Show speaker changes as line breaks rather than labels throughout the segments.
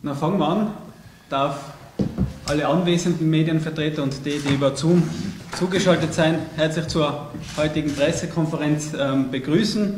Na, fangen wir an. Ich darf alle anwesenden Medienvertreter und die über Zoom zugeschaltet sein, herzlich zur heutigen Pressekonferenz begrüßen.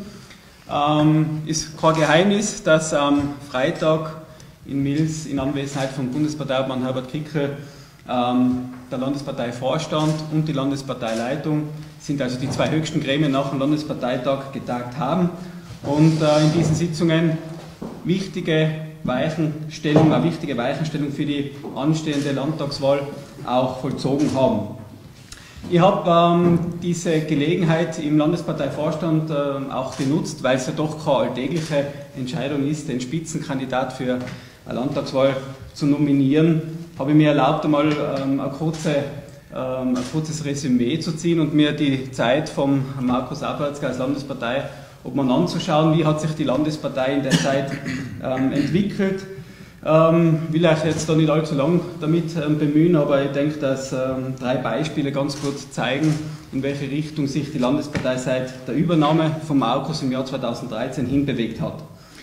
Ist kein Geheimnis, dass am Freitag in Mils in Anwesenheit von Bundesparteiobmann Herbert Kickl der Landesparteivorstand und die Landesparteileitung sind also die zwei höchsten Gremien nach dem Landesparteitag getagt haben und in diesen Sitzungen eine wichtige Weichenstellung für die anstehende Landtagswahl auch vollzogen haben. Ich habe diese Gelegenheit im Landesparteivorstand auch genutzt, weil es ja doch keine alltägliche Entscheidung ist, den Spitzenkandidat für eine Landtagswahl zu nominieren. Habe ich mir erlaubt, einmal ein kurzes Resümee zu ziehen und mir die Zeit vom Markus Abertsger als Landesparteiobmann anzuschauen. Wie hat sich die Landespartei in der Zeit entwickelt? Will euch jetzt da nicht allzu lang damit bemühen, aber ich denke, dass drei Beispiele ganz gut zeigen, in welche Richtung sich die Landespartei seit der Übernahme von Markus im Jahr 2013 hinbewegt hat.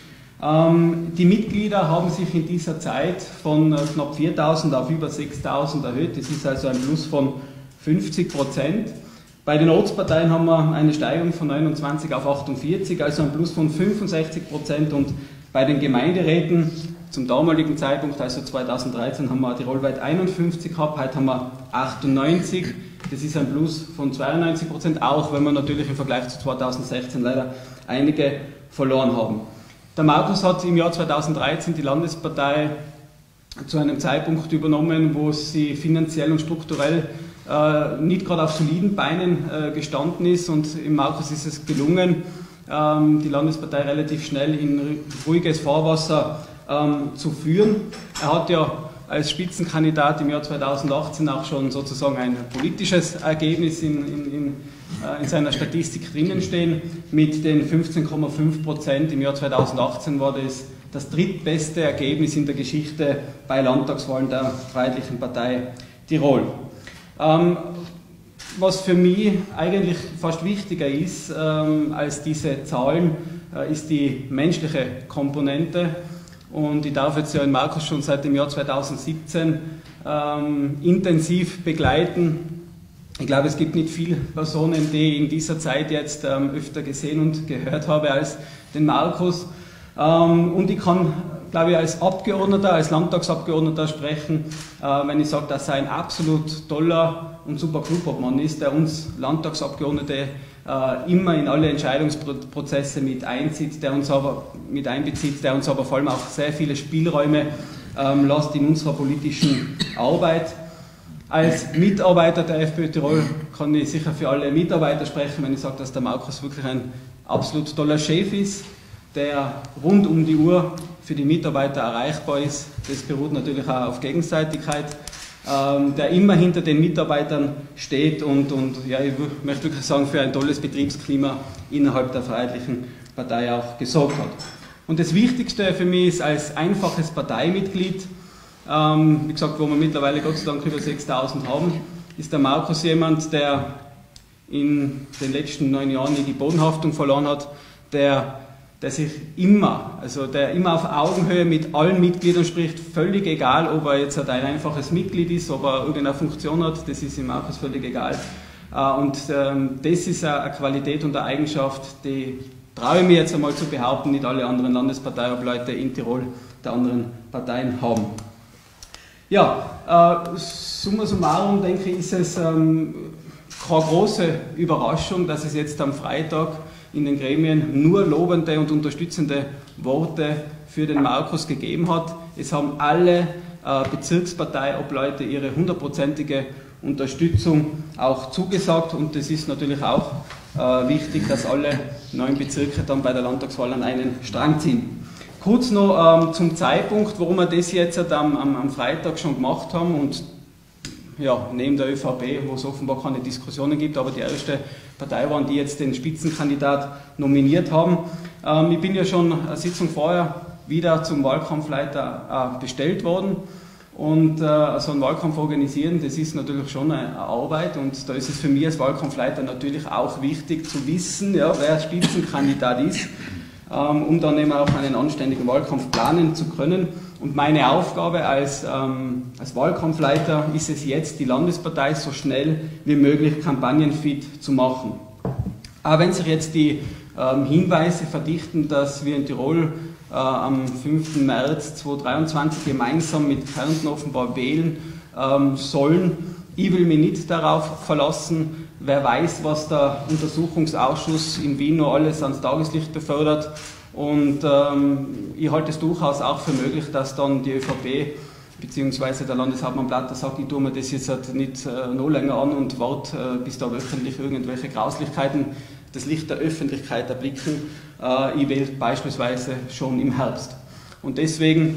Die Mitglieder haben sich in dieser Zeit von knapp 4.000 auf über 6.000 erhöht. Das ist also ein Plus von 50%. Bei den Ortsparteien haben wir eine Steigerung von 29 auf 48, also ein Plus von 65%. Und bei den Gemeinderäten zum damaligen Zeitpunkt, also 2013, haben wir tirolweit 51 gehabt, heute haben wir 98. Das ist ein Plus von 92%, auch wenn wir natürlich im Vergleich zu 2016 leider einige verloren haben. Der Markus hat im Jahr 2013 die Landespartei zu einem Zeitpunkt übernommen, wo sie finanziell und strukturell nicht gerade auf soliden Beinen gestanden ist, und im Markus ist es gelungen, die Landespartei relativ schnell in ruhiges Fahrwasser zu führen. Er hat ja als Spitzenkandidat im Jahr 2018 auch schon sozusagen ein politisches Ergebnis in seiner Statistik drinnen stehen. Mit den 15,5% im Jahr 2018 war das drittbeste Ergebnis in der Geschichte bei Landtagswahlen der Freiheitlichen Partei Tirol. Was für mich eigentlich fast wichtiger ist als diese Zahlen, ist die menschliche Komponente. Und ich darf jetzt ja den Markus schon seit dem Jahr 2017 intensiv begleiten. Ich glaube, es gibt nicht viele Personen, die ich in dieser Zeit jetzt öfter gesehen und gehört habe als den Markus. Und ich kann, glaube ich, als Abgeordneter, als Landtagsabgeordneter sprechen, wenn ich sage, dass er ein absolut toller und super Clubobmann ist, der uns Landtagsabgeordnete immer in alle Entscheidungsprozesse mit einbezieht, der uns aber vor allem auch sehr viele Spielräume lässt in unserer politischen Arbeit. Als Mitarbeiter der FPÖ Tirol kann ich sicher für alle Mitarbeiter sprechen, wenn ich sage, dass der Markus wirklich ein absolut toller Chef ist, der rund um die Uhr für die Mitarbeiter erreichbar ist. Das beruht natürlich auch auf Gegenseitigkeit, der immer hinter den Mitarbeitern steht und ja, ich möchte wirklich sagen, für ein tolles Betriebsklima innerhalb der Freiheitlichen Partei auch gesorgt hat. Und das Wichtigste für mich ist als einfaches Parteimitglied, wie gesagt, wo wir mittlerweile Gott sei Dank über 6.000 haben, ist der Markus jemand, der in den letzten 9 Jahren nie die Bodenhaftung verloren hat, der immer auf Augenhöhe mit allen Mitgliedern spricht, völlig egal, ob er jetzt ein einfaches Mitglied ist, ob er irgendeine Funktion hat, das ist ihm Markus völlig egal. Und das ist eine Qualität und eine Eigenschaft, die traue ich mir jetzt einmal zu behaupten, nicht alle anderen Landesparteiobleute in Tirol der anderen Parteien haben. Ja, summa summarum denke ich, ist es keine große Überraschung, dass es jetzt am Freitag in den Gremien nur lobende und unterstützende Worte für den Markus gegeben hat. Es haben alle Bezirksparteiobleute ihre 100%ige Unterstützung auch zugesagt, und es ist natürlich auch wichtig, dass alle 9 Bezirke dann bei der Landtagswahl an einen Strang ziehen. Kurz noch zum Zeitpunkt, warum wir das jetzt am Freitag schon gemacht haben, und ja, neben der ÖVP, wo es offenbar keine Diskussionen gibt, aber die erste Partei waren, die jetzt den Spitzenkandidat nominiert haben. Ich bin ja schon eine Sitzung vorher wieder zum Wahlkampfleiter bestellt worden, und so einen Wahlkampf organisieren, das ist natürlich schon eine Arbeit, und da ist es für mich als Wahlkampfleiter natürlich auch wichtig zu wissen, ja, wer Spitzenkandidat ist, um dann eben auch einen anständigen Wahlkampf planen zu können. Und meine Aufgabe als Wahlkampfleiter ist es jetzt, die Landespartei so schnell wie möglich kampagnenfit zu machen. Aber wenn sich jetzt die Hinweise verdichten, dass wir in Tirol am 5. März 2023 gemeinsam mit Kärnten offenbar wählen sollen, ich will mich nicht darauf verlassen. Wer weiß, was der Untersuchungsausschuss in Wien noch alles ans Tageslicht befördert. Und ich halte es durchaus auch für möglich, dass dann die ÖVP bzw. der Landeshauptmann Blatter sagt, ich tue mir das jetzt halt nicht noch länger an und warte, bis da wöchentlich irgendwelche Grauslichkeiten das Licht der Öffentlichkeit erblicken. Ich wähle beispielsweise schon im Herbst. Und deswegen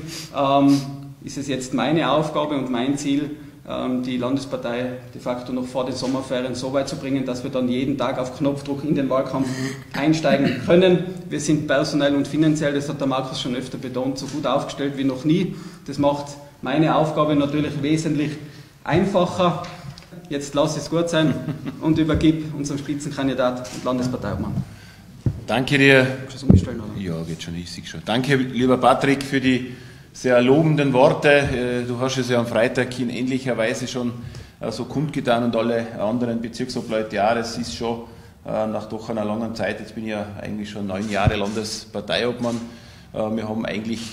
ist es jetzt meine Aufgabe und mein Ziel, die Landespartei de facto noch vor den Sommerferien so weit zu bringen, dass wir dann jeden Tag auf Knopfdruck in den Wahlkampf einsteigen können. Wir sind personell und finanziell, das hat der Markus schon öfter betont, so gut aufgestellt wie noch nie. Das macht meine Aufgabe natürlich wesentlich einfacher. Jetzt lasse es gut sein und übergib unserem Spitzenkandidat und Landesparteiobmann.
Danke dir.
Kannst du das umstellen, oder?
Ja, geht schon, ich sehe schon. Danke, lieber Patrick, für die sehr lobenden Worte. Du hast es ja am Freitag in ähnlicher Weise schon so kundgetan und alle anderen Bezirksobleute. Ja, das ist schon nach doch einer langen Zeit, jetzt bin ich ja eigentlich schon 9 Jahre Landesparteiobmann. Wir haben eigentlich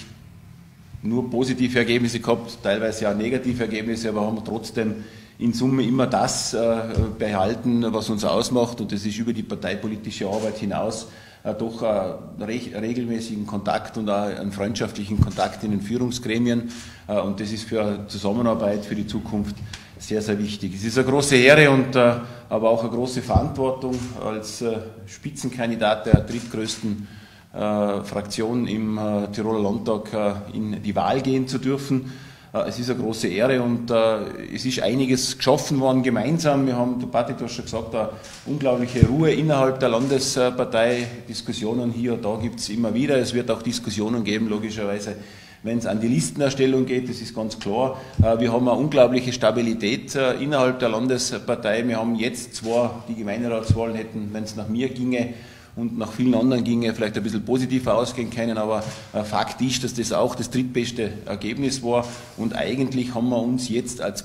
nur positive Ergebnisse gehabt, teilweise auch negative Ergebnisse, aber haben trotzdem in Summe immer das behalten, was uns ausmacht, und das ist über die parteipolitische Arbeit hinaus doch regelmäßigen Kontakt und auch einen freundschaftlichen Kontakt in den Führungsgremien, und das ist für Zusammenarbeit für die Zukunft sehr, sehr wichtig. Es ist eine große Ehre und aber auch eine große Verantwortung, als Spitzenkandidat der drittgrößten Fraktion im Tiroler Landtag in die Wahl gehen zu dürfen. Es ist eine große Ehre und es ist einiges geschaffen worden gemeinsam. Wir haben, Patrick, du hast schon gesagt, eine unglaubliche Ruhe innerhalb der Landespartei. Diskussionen hier und da gibt es immer wieder. Es wird auch Diskussionen geben, logischerweise, wenn es an die Listenerstellung geht, das ist ganz klar. Wir haben eine unglaubliche Stabilität innerhalb der Landespartei. Wir haben jetzt zwar die Gemeinderatswahlen hätten, wenn es nach mir ginge, und nach vielen anderen ginge vielleicht ein bisschen positiver ausgehen können, aber Fakt ist, dass das auch das drittbeste Ergebnis war, und eigentlich haben wir uns jetzt als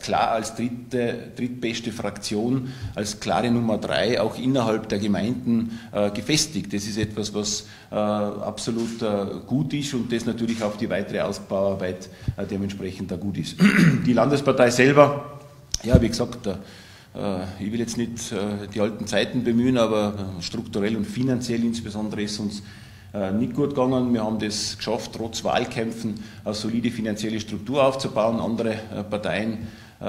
drittbeste Fraktion, als klare Nummer 3 auch innerhalb der Gemeinden gefestigt. Das ist etwas, was absolut gut ist und das natürlich auch die weitere Ausbauarbeit dementsprechend auch gut ist. Die Landespartei selber, ja, wie gesagt, ich will jetzt nicht die alten Zeiten bemühen, aber strukturell und finanziell insbesondere ist uns nicht gut gegangen. Wir haben das geschafft, trotz Wahlkämpfen eine solide finanzielle Struktur aufzubauen. Andere Parteien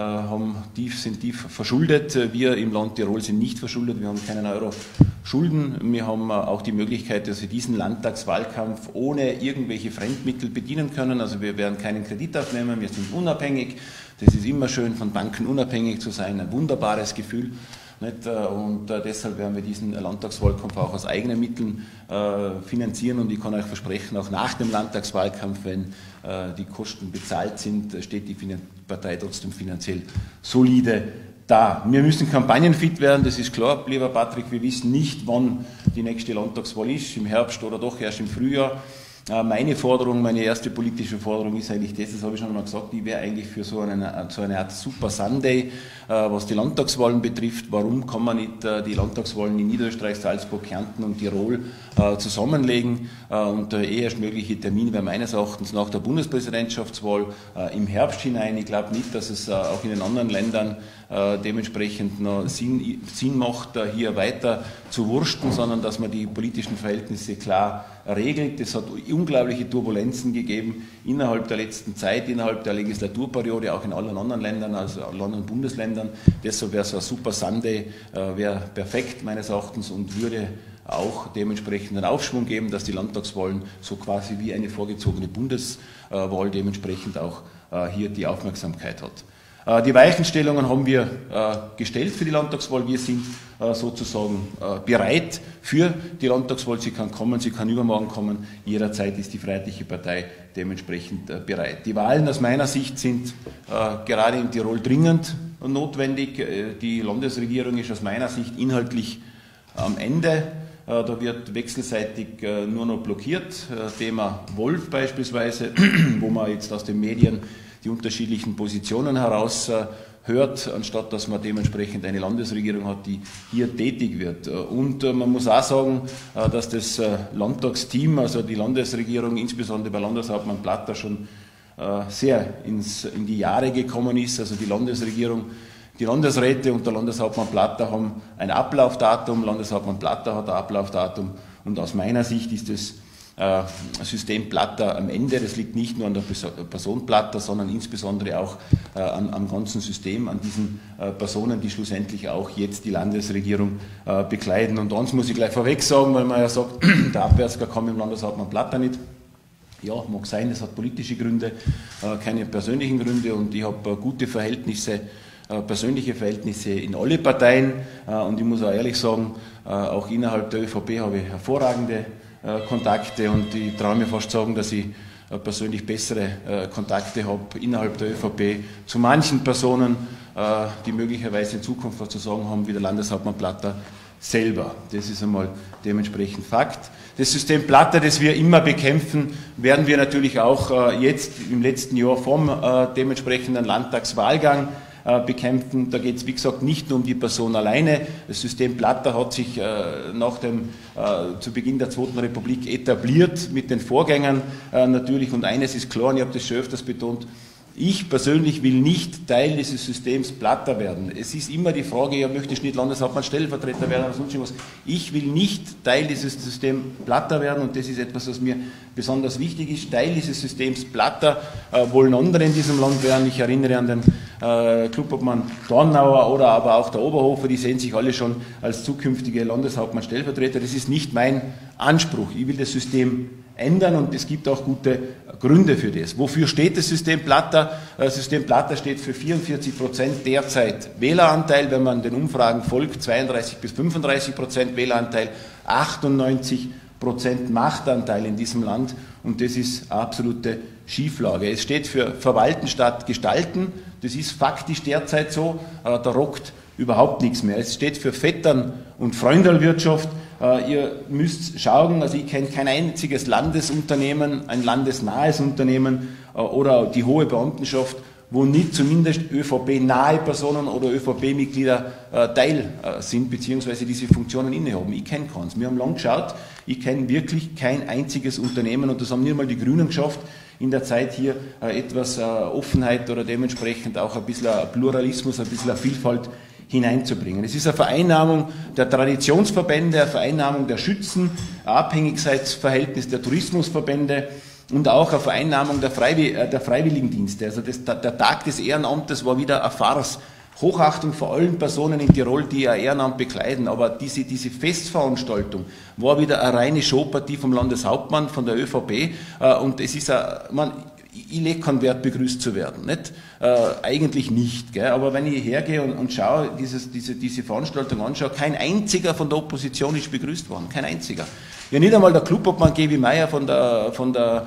sind tief verschuldet. Wir im Land Tirol sind nicht verschuldet. Wir haben keinen Euro Schulden. Wir haben auch die Möglichkeit, dass wir diesen Landtagswahlkampf ohne irgendwelche Fremdmittel bedienen können. Also wir werden keinen Kredit aufnehmen. Wir sind unabhängig. Das ist immer schön, von Banken unabhängig zu sein, ein wunderbares Gefühl. Und deshalb werden wir diesen Landtagswahlkampf auch aus eigenen Mitteln finanzieren, und ich kann euch versprechen, auch nach dem Landtagswahlkampf, wenn die Kosten bezahlt sind, steht die Partei trotzdem finanziell solide da. Wir müssen kampagnenfit werden, das ist klar, lieber Patrick, wir wissen nicht, wann die nächste Landtagswahl ist, im Herbst oder doch erst im Frühjahr. Meine Forderung, meine erste politische Forderung ist eigentlich das habe ich schon einmal gesagt, ich wäre eigentlich für so eine Art Super Sunday, was die Landtagswahlen betrifft. Warum kann man nicht die Landtagswahlen in Niederösterreich, Salzburg, Kärnten und Tirol zusammenlegen? Und der erstmögliche Termin wäre meines Erachtens nach der Bundespräsidentschaftswahl im Herbst hinein. Ich glaube nicht, dass es auch in den anderen Ländern dementsprechend noch Sinn macht, hier weiter zu wursten, sondern dass man die politischen Verhältnisse klar regelt. Es hat unglaubliche Turbulenzen gegeben innerhalb der letzten Zeit, innerhalb der Legislaturperiode, auch in allen anderen Ländern, also allen anderen Bundesländern. Deshalb wäre so ein Super Sunday wäre perfekt meines Erachtens und würde auch dementsprechend einen Aufschwung geben, dass die Landtagswahlen so quasi wie eine vorgezogene Bundeswahl dementsprechend auch hier die Aufmerksamkeit hat. Die Weichenstellungen haben wir gestellt für die Landtagswahl. Wir sind sozusagen bereit für die Landtagswahl. Sie kann kommen, sie kann übermorgen kommen. Jederzeit ist die Freiheitliche Partei dementsprechend bereit. Die Wahlen aus meiner Sicht sind gerade in Tirol dringend notwendig. Die Landesregierung ist aus meiner Sicht inhaltlich am Ende. Da wird wechselseitig nur noch blockiert. Thema Wolf beispielsweise, wo man jetzt aus den Medien die unterschiedlichen Positionen heraus hört, anstatt dass man dementsprechend eine Landesregierung hat, die hier tätig wird. Und man muss auch sagen, dass das Landtagsteam, also die Landesregierung, insbesondere bei Landeshauptmann Platter, schon sehr in die Jahre gekommen ist. Also die Landesregierung, die Landesräte und der Landeshauptmann Platter haben ein Ablaufdatum, Landeshauptmann Platter hat ein Ablaufdatum, und aus meiner Sicht ist das System Platter am Ende. Das liegt nicht nur an der Person Platter, sondern insbesondere auch am ganzen System, an diesen Personen, die schlussendlich auch jetzt die Landesregierung bekleiden. Und eins muss ich gleich vorweg sagen, weil man ja sagt, der Abwärtsgang kam im Landeshauptmann Platter nicht. Ja, mag sein, es hat politische Gründe, keine persönlichen Gründe, und ich habe gute Verhältnisse, persönliche Verhältnisse in alle Parteien, und ich muss auch ehrlich sagen, auch innerhalb der ÖVP habe ich hervorragende Kontakte, und ich traue mir fast sagen, dass ich persönlich bessere Kontakte habe innerhalb der ÖVP zu manchen Personen, die möglicherweise in Zukunft was zu sagen haben, wie der Landeshauptmann Platter selber. Das ist einmal dementsprechend Fakt. Das System Platter, das wir immer bekämpfen, werden wir natürlich auch jetzt im letzten Jahr vom dementsprechenden Landtagswahlgang bekämpfen. Da geht es, wie gesagt, nicht nur um die Person alleine. Das System Platter hat sich zu Beginn der Zweiten Republik etabliert mit den Vorgängern natürlich. Und eines ist klar, und ich habe das schon öfters betont, ich persönlich will nicht Teil dieses Systems Platter werden. Es ist immer die Frage, ja, möchte ich nicht Landeshauptmann Stellvertreter werden oder sonst irgendwas. Ich will nicht Teil dieses Systems Platter werden, und das ist etwas, was mir besonders wichtig ist. Teil dieses Systems Platter wollen andere in diesem Land werden. Ich erinnere an den Klubobmann Dornauer oder aber auch der Oberhofer, die sehen sich alle schon als zukünftige Landeshauptmann Stellvertreter. Das ist nicht mein Anspruch. Ich will das System ändern, und es gibt auch gute Gründe für das. Wofür steht das System Platter? Das System Platter steht für 44% derzeit Wähleranteil, wenn man den Umfragen folgt, 32 bis 35% Wähleranteil, 98% Machtanteil in diesem Land, und das ist absolute Schieflage. Es steht für Verwalten statt Gestalten, das ist faktisch derzeit so, da rockt überhaupt nichts mehr. Es steht für Vettern- und Freundelwirtschaft. Ihr müsst schauen, also ich kenne kein einziges Landesunternehmen, ein landesnahes Unternehmen oder die hohe Beamtenschaft, wo nicht zumindest ÖVP-nahe Personen oder ÖVP-Mitglieder Teil sind, beziehungsweise diese Funktionen innehaben. Ich kenne keins. Wir haben lang geschaut, ich kenne wirklich kein einziges Unternehmen, und das haben nicht mal die Grünen geschafft, in der Zeit hier etwas Offenheit oder dementsprechend auch ein bisschen Pluralismus, ein bisschen Vielfalt hineinzubringen. Es ist eine Vereinnahmung der Traditionsverbände, eine Vereinnahmung der Schützen, ein Abhängigkeitsverhältnis der Tourismusverbände und auch eine Vereinnahmung der Freiwilligendienste. Also der Tag des Ehrenamtes war wieder eine Farce. Hochachtung vor allen Personen in Tirol, die ein Ehrenamt bekleiden, aber diese Festveranstaltung war wieder eine reine Showpartie vom Landeshauptmann, von der ÖVP, und es ist ich lege keinen Wert, begrüßt zu werden. Nicht? Eigentlich nicht. Gell? Aber wenn ich hergehe und schaue, diese Veranstaltung anschaue, kein einziger von der Opposition ist begrüßt worden. Kein einziger. Ja, nicht einmal der Klubobmann Gevi Meier von der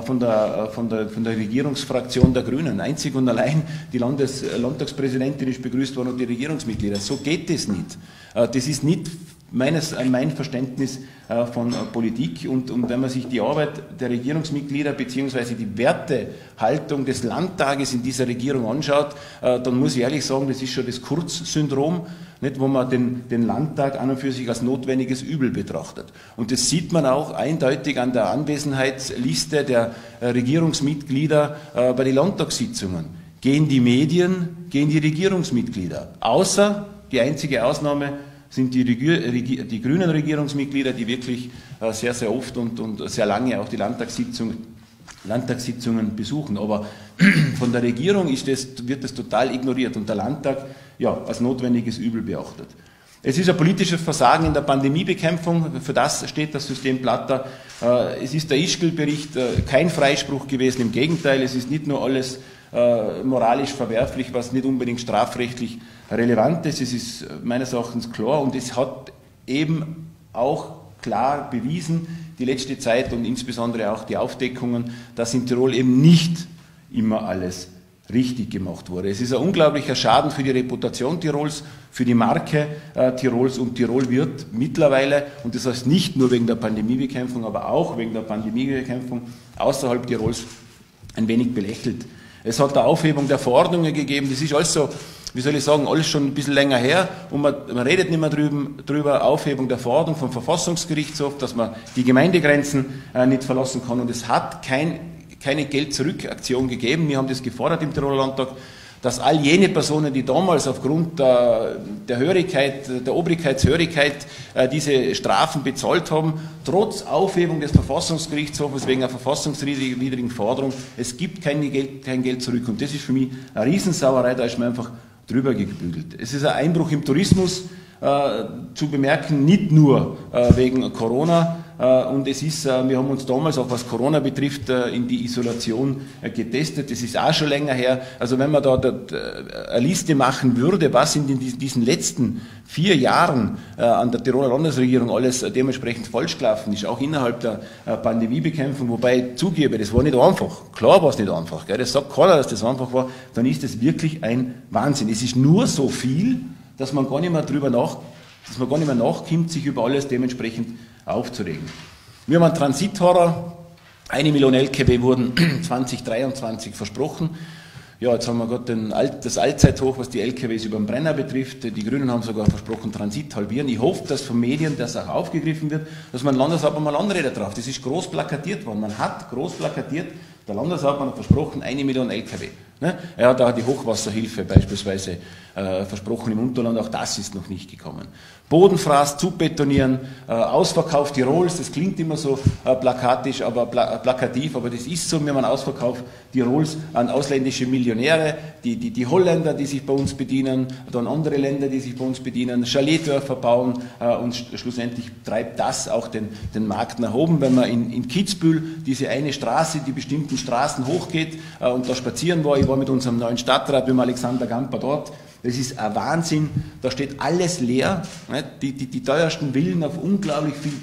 Regierungsfraktion der Grünen. Einzig und allein die Landtagspräsidentin ist begrüßt worden und die Regierungsmitglieder. So geht es nicht. Das ist nicht mein Verständnis von Politik, und wenn man sich die Arbeit der Regierungsmitglieder bzw. die Wertehaltung des Landtages in dieser Regierung anschaut, dann muss ich ehrlich sagen, das ist schon das Kurz-Syndrom, nicht, wo man den Landtag an und für sich als notwendiges Übel betrachtet. Und das sieht man auch eindeutig an der Anwesenheitsliste der Regierungsmitglieder bei den Landtagssitzungen. Gehen die Medien, gehen die Regierungsmitglieder. Außer, die einzige Ausnahme, sind die grünen Regierungsmitglieder, die wirklich sehr, sehr oft und sehr lange auch die Landtagssitzungen besuchen. Aber von der Regierung wird das total ignoriert und der Landtag als notwendiges Übel beachtet. Es ist ein politisches Versagen in der Pandemiebekämpfung, für das steht das System Platter. Es ist der Ischgl-Bericht kein Freispruch gewesen, im Gegenteil, es ist nicht nur alles moralisch verwerflich, was nicht unbedingt strafrechtlich relevant ist. Es ist meines Erachtens klar, und es hat eben auch klar bewiesen, die letzte Zeit und insbesondere auch die Aufdeckungen, dass in Tirol eben nicht immer alles richtig gemacht wurde. Es ist ein unglaublicher Schaden für die Reputation Tirols, für die Marke Tirols, und Tirol wird mittlerweile, und das heißt nicht nur wegen der Pandemiebekämpfung, aber auch wegen der Pandemiebekämpfung außerhalb Tirols ein wenig belächelt. Es hat eine Aufhebung der Verordnungen gegeben, das ist alles so, wie soll ich sagen, alles schon ein bisschen länger her, und man redet nicht mehr drüber, Aufhebung der Verordnung vom Verfassungsgerichtshof, dass man die Gemeindegrenzen nicht verlassen kann, und es hat keine Geld-Zurück-Aktion gegeben. Wir haben das gefordert im Tiroler Landtag, dass all jene Personen, die damals aufgrund der Hörigkeit, der Obrigkeitshörigkeit diese Strafen bezahlt haben, trotz Aufhebung des Verfassungsgerichtshofes wegen einer verfassungswidrigen Forderung, es gibt kein Geld zurück. Und das ist für mich eine Riesensauerei, da ist man einfach drüber gebügelt. Es ist ein Einbruch im Tourismus zu bemerken, nicht nur wegen Corona, und es ist, wir haben uns damals auch, was Corona betrifft, in die Isolation getestet. Das ist auch schon länger her. Also wenn man da eine Liste machen würde, was in diesen letzten 4 Jahren an der Tiroler Landesregierung alles dementsprechend falsch gelaufen ist, auch innerhalb der Pandemiebekämpfung, wobei ich zugebe, das war nicht einfach. Klar war es nicht einfach, gell? Das sagt keiner, dass das einfach war, dann ist es wirklich ein Wahnsinn. Es ist nur so viel, dass man gar nicht mehr nachkommt, sich über alles dementsprechend aufzuregen. Wir haben einen Transithorror. 1 Million LKW wurden 2023 versprochen. Ja, jetzt haben wir gerade das Allzeithoch, was die LKWs über den Brenner betrifft. Die Grünen haben sogar versprochen, Transit halbieren. Ich hoffe, dass von Medien das auch aufgegriffen wird, dass man Landeshauptmann mal anredet drauf. Das ist groß plakatiert worden. Man hat groß plakatiert, der Landeshauptmann hat versprochen, 1 Million LKW. Er hat auch die Hochwasserhilfe beispielsweise versprochen im Unterland, auch das ist noch nicht gekommen. Bodenfraß, zubetonieren, Ausverkauf Tirols, das klingt immer so plakativ, aber das ist so, wir haben einen Ausverkauf Tirols an ausländische Millionäre, die Holländer, die sich bei uns bedienen, dann andere Länder, die sich bei uns bedienen, Chaletdörfer bauen, und schlussendlich treibt das auch den Markt nach oben. Wenn man in Kitzbühel diese eine Straße, die bestimmten Straßen hochgeht und da spazieren war, ich war mit unserem neuen Stadtrat, mit dem Alexander Gamper dort. Das ist ein Wahnsinn, da steht alles leer, die teuersten Villen auf unglaublich viel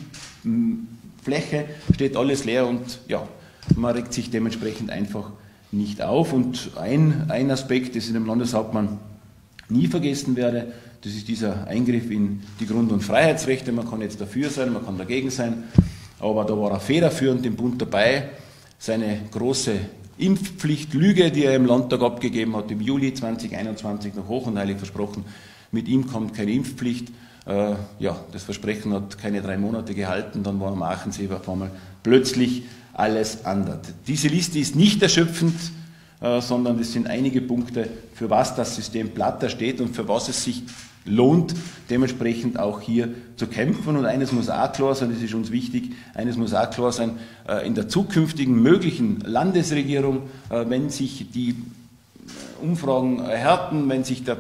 Fläche, steht alles leer, und ja, man regt sich dementsprechend einfach nicht auf. Und ein Aspekt, das ich dem Landeshauptmann nie vergessen werde, das ist dieser Eingriff in die Grund- und Freiheitsrechte. Man kann jetzt dafür sein, man kann dagegen sein, aber da war er federführend im Bund dabei. Seine große Impfpflichtlüge, die er im Landtag abgegeben hat, im Juli 2021 noch hoch und heilig versprochen, mit ihm kommt keine Impfpflicht. Das Versprechen hat keine 3 Monate gehalten, dann war am Aachensee auf einmal plötzlich alles anders. Diese Liste ist nicht erschöpfend, sondern es sind einige Punkte, für was das System Platter steht und für was es sich lohnt, dementsprechend auch hier zu kämpfen. Und eines muss auch klar sein, das ist uns wichtig, eines muss auch klar sein, in der zukünftigen möglichen Landesregierung, wenn sich die Umfragen erhärten, wenn sich die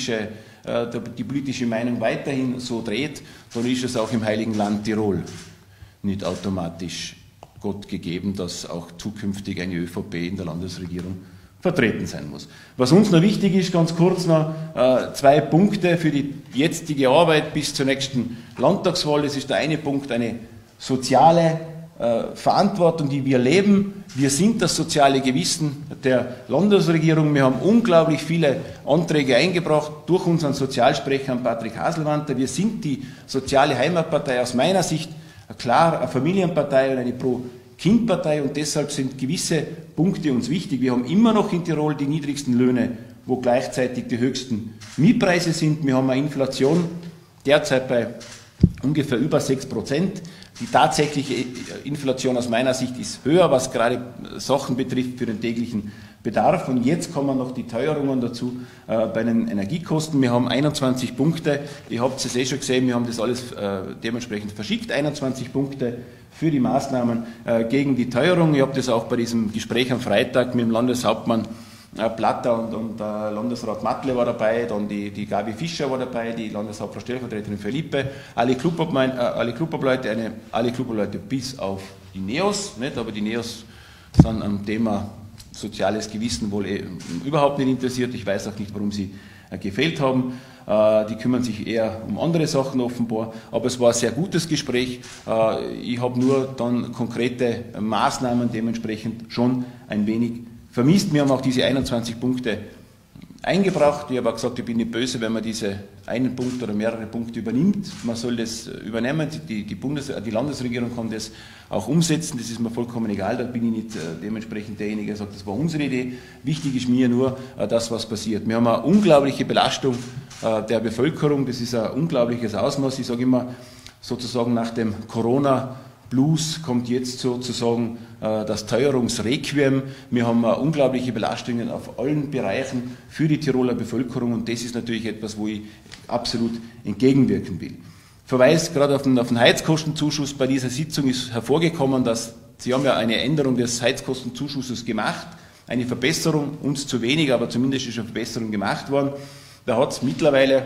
politische Meinung weiterhin so dreht, dann ist es auch im Heiligen Land Tirol nicht automatisch Gott gegeben, dass auch zukünftig eine ÖVP in der Landesregierung vertreten sein muss. Was uns noch wichtig ist, ganz kurz noch 2 Punkte für die jetzige Arbeit bis zur nächsten Landtagswahl. Das ist der eine Punkt, eine soziale Verantwortung, die wir leben. Wir sind das soziale Gewissen der Landesregierung. Wir haben unglaublich viele Anträge eingebracht durch unseren Sozialsprecher Patrick Haselwanter. Wir sind die soziale Heimatpartei, aus meiner Sicht klar eine Familienpartei und eine Pro-Kind-Partei, und deshalb sind gewisse Punkte uns wichtig. Wir haben immer noch in Tirol die niedrigsten Löhne, wo gleichzeitig die höchsten Mietpreise sind. Wir haben eine Inflation derzeit bei ungefähr über 6%. Die tatsächliche Inflation aus meiner Sicht ist höher, was gerade Sachen betrifft für den täglichen Bedarf. Und jetzt kommen noch die Teuerungen dazu bei den Energiekosten. Wir haben 21 Punkte. Ihr habt es schon gesehen, wir haben das alles dementsprechend verschickt. 21 Punkte für die Maßnahmen gegen die Teuerung. Ich habe das auch bei diesem Gespräch am Freitag mit dem Landeshauptmann Platter und Landesrat Matle war dabei, dann die Gabi Fischer war dabei, die Landeshauptfrau Stellvertreterin für Lippe, alle Clubobleute bis auf die NEOS, nicht? Aber die NEOS sind am Thema soziales Gewissen wohl überhaupt nicht interessiert. Ich weiß auch nicht, warum sie gefehlt haben. Die kümmern sich eher um andere Sachen offenbar, aber es war ein sehr gutes Gespräch. Ich habe nur dann konkrete Maßnahmen dementsprechend schon ein wenig vermisst. Wir haben auch diese 21 Punkte eingebracht. Ich habe auch gesagt, ich bin nicht böse, wenn man diese einen Punkt oder mehrere Punkte übernimmt. Man soll das übernehmen. Die Landesregierung kann das auch umsetzen. Das ist mir vollkommen egal. Da bin ich nicht dementsprechend derjenige, der sagt, das war unsere Idee. Wichtig ist mir nur das, was passiert. Wir haben eine unglaubliche Belastung der Bevölkerung. Das ist ein unglaubliches Ausmaß. Ich sage immer, sozusagen nach dem Corona-Blues kommt jetzt sozusagen das Teuerungsrequiem. Wir haben unglaubliche Belastungen auf allen Bereichen für die Tiroler Bevölkerung und das ist natürlich etwas, wo ich absolut entgegenwirken will. Verweis gerade auf den Heizkostenzuschuss. Bei dieser Sitzung ist hervorgekommen, dass Sie haben ja eine Änderung des Heizkostenzuschusses gemacht, eine Verbesserung, uns zu wenig, aber zumindest ist eine Verbesserung gemacht worden. Da hat es mittlerweile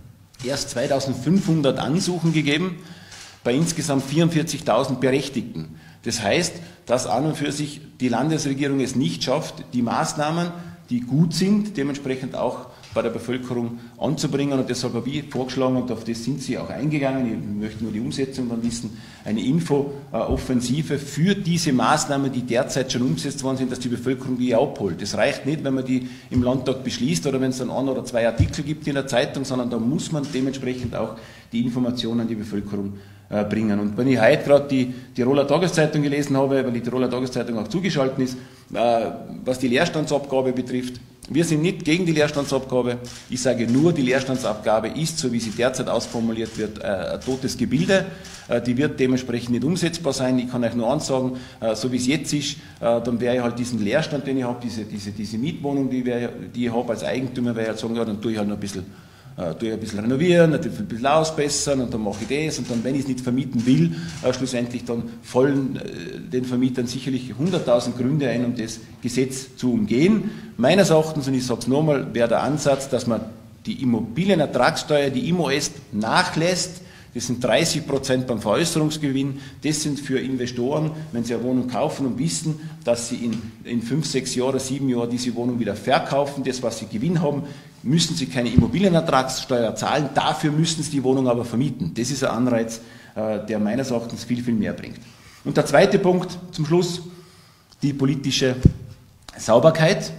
erst 2500 Ansuchen gegeben, bei insgesamt 44.000 Berechtigten. Das heißt, dass an und für sich die Landesregierung es nicht schafft, die Maßnahmen, die gut sind, dementsprechend auch bei der Bevölkerung anzubringen. Und deshalb habe ich vorgeschlagen, und auf das sind Sie auch eingegangen, ich möchte nur die Umsetzung dann wissen, eine Info-Offensive für diese Maßnahmen, die derzeit schon umgesetzt worden sind, dass die Bevölkerung die abholt. Das reicht nicht, wenn man die im Landtag beschließt oder wenn es dann ein oder zwei Artikel gibt in der Zeitung, sondern da muss man dementsprechend auch die Informationen an die Bevölkerung bringen. Und wenn ich heute gerade die Tiroler Tageszeitung gelesen habe, weil die Tiroler Tageszeitung auch zugeschaltet ist, was die Leerstandsabgabe betrifft, wir sind nicht gegen die Leerstandsabgabe. Ich sage nur, die Leerstandsabgabe ist, so wie sie derzeit ausformuliert wird, ein totes Gebilde. Die wird dementsprechend nicht umsetzbar sein. Ich kann euch nur eins sagen, so wie es jetzt ist, dann werde ich halt diesen Leerstand, den ich habe, diese Mietwohnung, die ich habe als Eigentümer, werde ich halt sagen, ja, dann tue ich halt noch ein bisschen renovieren, ein bisschen ausbessern und dann mache ich das und dann, wenn ich es nicht vermieten will, schlussendlich dann fallen den Vermietern sicherlich 100.000 Gründe ein, um das Gesetz zu umgehen. Meines Erachtens, und ich sage es nochmal, wäre der Ansatz, dass man die Immobilienertragssteuer, die IMOS, nachlässt. Das sind 30% beim Veräußerungsgewinn. Das sind für Investoren, wenn sie eine Wohnung kaufen und wissen, dass sie in 5, 6 Jahren, 7 Jahren diese Wohnung wieder verkaufen, das, was sie Gewinn haben, müssen sie keine Immobilienertragssteuer zahlen, dafür müssen sie die Wohnung aber vermieten. Das ist ein Anreiz, der meines Erachtens viel, viel mehr bringt. Und der zweite Punkt zum Schluss, die politische Sauberkeit.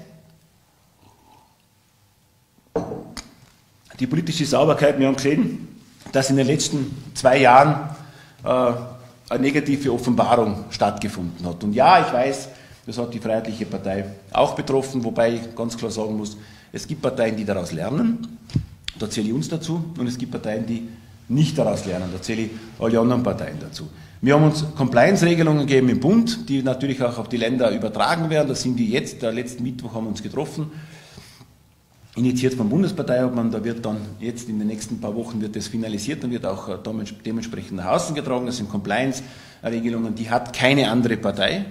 Die politische Sauberkeit, wir haben gesehen, dass in den letzten 2 Jahren eine negative Offenbarung stattgefunden hat. Und ja, ich weiß, das hat die Freiheitliche Partei auch betroffen, wobei ich ganz klar sagen muss, es gibt Parteien, die daraus lernen, da zähle ich uns dazu, und es gibt Parteien, die nicht daraus lernen, da zähle ich alle anderen Parteien dazu. Wir haben uns Compliance-Regelungen gegeben im Bund, die natürlich auch auf die Länder übertragen werden, da sind die jetzt, der letzten Mittwoch haben wir uns getroffen, initiiert vom Bundesparteiobmann, da wird dann jetzt in den nächsten paar Wochen wird das finalisiert und wird auch dementsprechend nach außen getragen. Das sind Compliance-Regelungen, die hat keine andere Partei.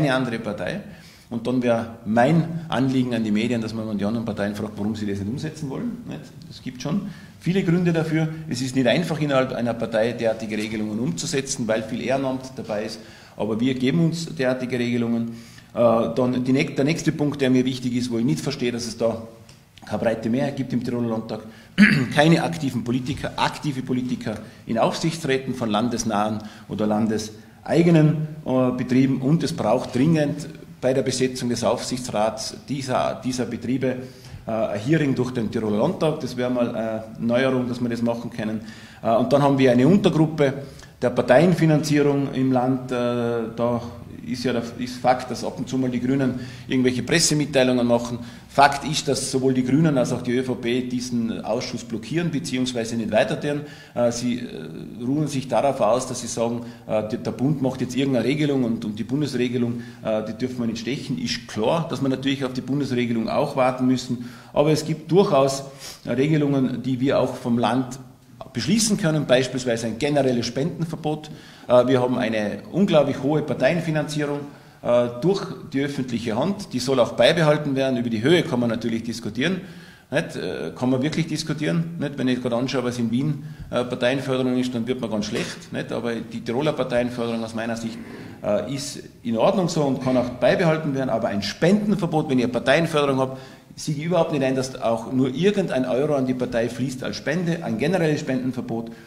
Und dann wäre mein Anliegen an die Medien, dass man an die anderen Parteien fragt, warum sie das nicht umsetzen wollen. Es gibt schon viele Gründe dafür. Es ist nicht einfach, innerhalb einer Partei derartige Regelungen umzusetzen, weil viel Ehrenamt dabei ist. Aber wir geben uns derartige Regelungen. Dann der nächste Punkt, der mir wichtig ist, wo ich nicht verstehe, dass es da keine breite Mehrheit gibt im Tiroler Landtag, keine aktive Politiker in Aufsichtsräten von landesnahen oder landeseigenen Betrieben, und es braucht dringend bei der Besetzung des Aufsichtsrats dieser Betriebe ein Hearing durch den Tiroler Landtag. Das wäre mal eine Neuerung, dass wir das machen können. Und dann haben wir eine Untergruppe der Parteienfinanzierung im Land. Da ist Fakt, dass ab und zu mal die Grünen irgendwelche Pressemitteilungen machen. Fakt ist, dass sowohl die Grünen als auch die ÖVP diesen Ausschuss blockieren bzw. nicht weiterführen. Sie ruhen sich darauf aus, dass sie sagen, der Bund macht jetzt irgendeine Regelung und die Bundesregelung, die dürfen wir nicht stechen. Ist klar, dass wir natürlich auf die Bundesregelung auch warten müssen, aber es gibt durchaus Regelungen, die wir auch vom Land beschließen können, beispielsweise ein generelles Spendenverbot. Wir haben eine unglaublich hohe Parteienfinanzierung durch die öffentliche Hand, die soll auch beibehalten werden. Über die Höhe kann man natürlich diskutieren. Nicht? Kann man wirklich diskutieren. Nicht? Wenn ich gerade anschaue, was in Wien Parteienförderung ist, dann wird man ganz schlecht. Nicht? Aber die Tiroler Parteienförderung aus meiner Sicht ist in Ordnung so und kann auch beibehalten werden. Aber ein Spendenverbot, wenn ich eine Parteienförderung habe, sehe ich überhaupt nicht ein, dass auch nur irgendein Euro an die Partei fließt als Spende. Ein generelles Spendenverbot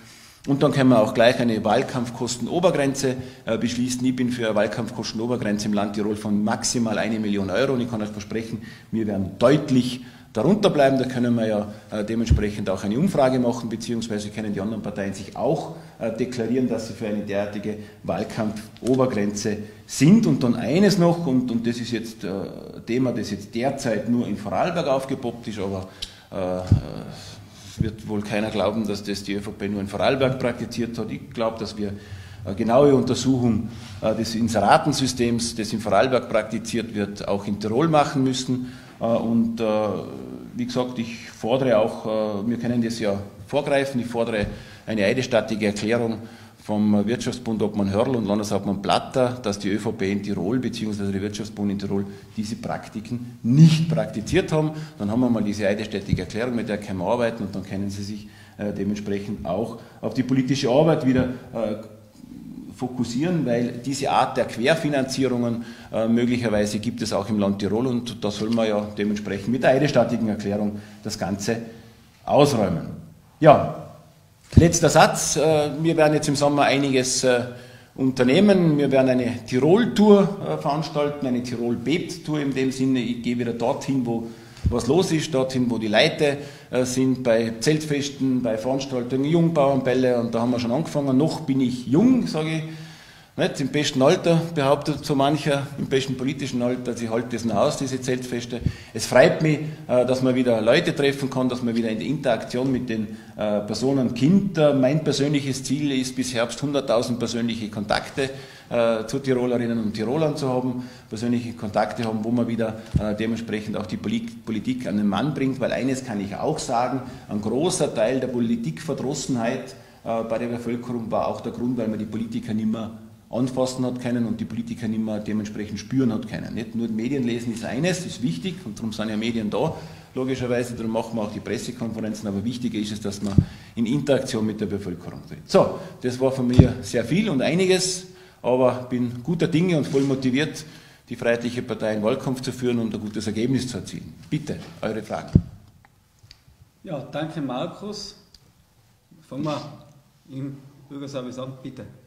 Und dann können wir auch gleich eine Wahlkampfkostenobergrenze beschließen. Ich bin für eine Wahlkampfkostenobergrenze im Land Tirol von maximal 1 Million Euro und ich kann euch versprechen, wir werden deutlich darunter bleiben. Da können wir ja dementsprechend auch eine Umfrage machen, beziehungsweise können die anderen Parteien sich auch deklarieren, dass sie für eine derartige Wahlkampfobergrenze sind. Und dann eines noch, und das ist jetzt ein Thema, das jetzt derzeit nur in Vorarlberg aufgepoppt ist, aber es wird wohl keiner glauben, dass das die ÖVP nur in Vorarlberg praktiziert hat. Ich glaube, dass wir eine genaue Untersuchung des Inseratensystems, das in Vorarlberg praktiziert wird, auch in Tirol machen müssen. Und wie gesagt, ich fordere auch, wir können das ja vorgreifen, ich fordere eine eidesstattliche Erklärung vom Wirtschaftsbund Obmann Hörl und Landeshauptmann Platter, dass die ÖVP in Tirol bzw. der Wirtschaftsbund in Tirol diese Praktiken nicht praktiziert haben. Dann haben wir mal diese eidesstattliche Erklärung, mit der können wir arbeiten und dann können sie sich dementsprechend auch auf die politische Arbeit wieder fokussieren, weil diese Art der Querfinanzierungen möglicherweise gibt es auch im Land Tirol und da soll man ja dementsprechend mit der eidesstattlichen Erklärung das Ganze ausräumen. Ja, letzter Satz. Wir werden jetzt im Sommer einiges unternehmen. Wir werden eine Tirol-Tour veranstalten, eine Tirol-Bebt-Tour in dem Sinne. Ich gehe wieder dorthin, wo was los ist, dorthin, wo die Leute sind, bei Zeltfesten, bei Veranstaltungen, Jungbauernbälle und da haben wir schon angefangen. Noch bin ich jung, sage ich, nicht im besten Alter, behauptet so mancher, im besten politischen Alter, sie halten das noch aus, diese Zeltfeste. Es freut mich, dass man wieder Leute treffen kann, dass man wieder in die Interaktion mit den Personen kommt. Mein persönliches Ziel ist bis Herbst 100.000 persönliche Kontakte zu Tirolerinnen und Tirolern zu haben, persönliche Kontakte haben, wo man wieder dementsprechend auch die Politik an den Mann bringt, weil eines kann ich auch sagen, ein großer Teil der Politikverdrossenheit bei der Bevölkerung war auch der Grund, weil man die Politiker nicht mehr anfassen hat können und die Politiker nicht mehr dementsprechend spüren hat können. Nicht nur Medien lesen ist eines, das ist wichtig und darum sind ja Medien da, logischerweise, darum machen wir auch die Pressekonferenzen, aber wichtiger ist es, dass man in Interaktion mit der Bevölkerung tritt. So, das war von mir sehr viel und einiges, aber bin guter Dinge und voll motiviert, die Freiheitliche Partei in Wahlkampf zu führen und ein gutes Ergebnis zu erzielen. Bitte, eure Fragen.
Ja, danke Markus. Fangen wir im Bürgerservice an, bitte.